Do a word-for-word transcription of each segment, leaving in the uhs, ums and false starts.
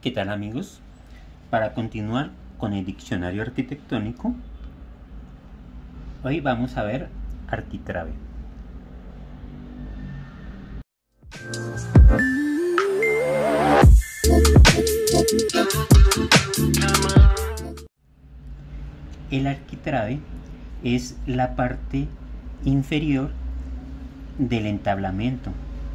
¿Qué tal, amigos? Para continuar con el diccionario arquitectónico, hoy vamos a ver arquitrabe. El arquitrabe es la parte inferior del entablamento.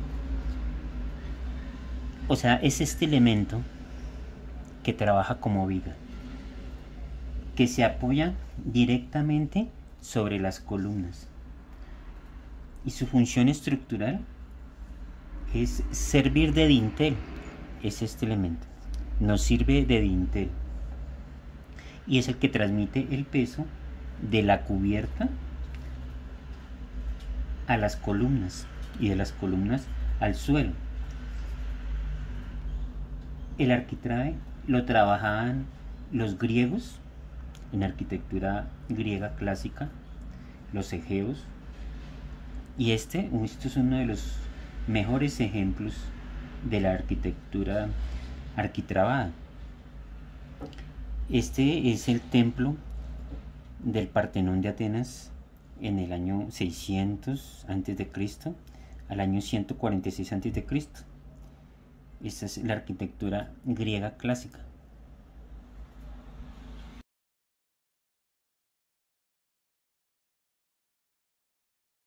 O sea, es este elemento que trabaja como viga, que se apoya directamente sobre las columnas. Y su función estructural es servir de dintel. Es este elemento. Nos sirve de dintel. Y es el que transmite el peso de la cubierta a las columnas y de las columnas al suelo. El arquitrabe lo trabajaban los griegos en arquitectura griega clásica, los egeos, y este, este es uno de los mejores ejemplos de la arquitectura arquitrabada. Este es el templo del Partenón de Atenas en el año seiscientos antes de Cristo al año ciento cuarenta y seis antes de Cristo. Esta es la arquitectura griega clásica.